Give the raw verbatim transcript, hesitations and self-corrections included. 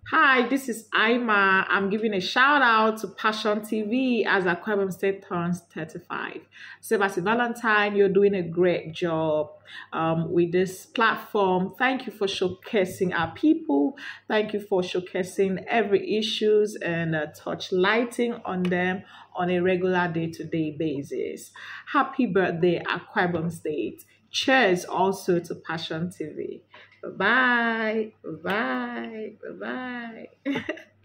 Hi, this is Aima. I'm giving a shout out to Passion T V as Akwa Ibom State turns thirty-five. Sebastian Valentine, you're doing a great job um, with this platform. Thank you for showcasing our people. Thank you for showcasing every issues and uh, touch lighting on them on a regular day-to-day basis. Happy birthday, Akwa Ibom State. Cheers also to Passion T V. Bye bye. Bye bye. Bye bye.